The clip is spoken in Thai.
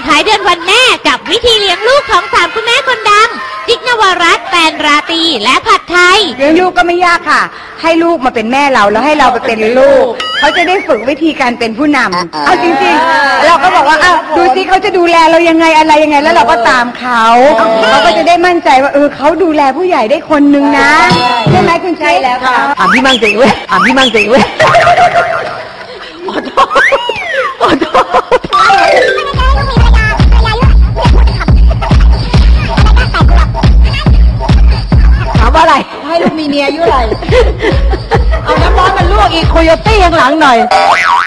ท้ายเดือนวันแม่กับวิธีเลี้ยงลูกของ3คุณแม่คนดังจิ๊กนวรัตน์ แตนราตรีและผัดไทยเลี้ยงลูกก็ไม่ยากค่ะให้ลูกมาเป็นแม่เราแล้วให้เราไปเป็นลูกเขาจะได้ฝึกวิธีการเป็นผู้นำเอาจริงๆเราก็บอกว่าดูสิเขาจะดูแลเรายังไงอะไรยังไงแล้วเราก็ตามเขาก็จะได้มั่นใจว่าเขาดูแลผู้ใหญ่ได้คนนึงนะใช่ไหมคุณใช่แล้วค่ะพี่มั่งสิเว้ยพี่มั่งสิเว้ยถามว่าอะไรให้ลูกมีเมียอายุอะไรเอาน้ำร้อนมันลวกอีกโคโยตี้ข้างหลังหน่อย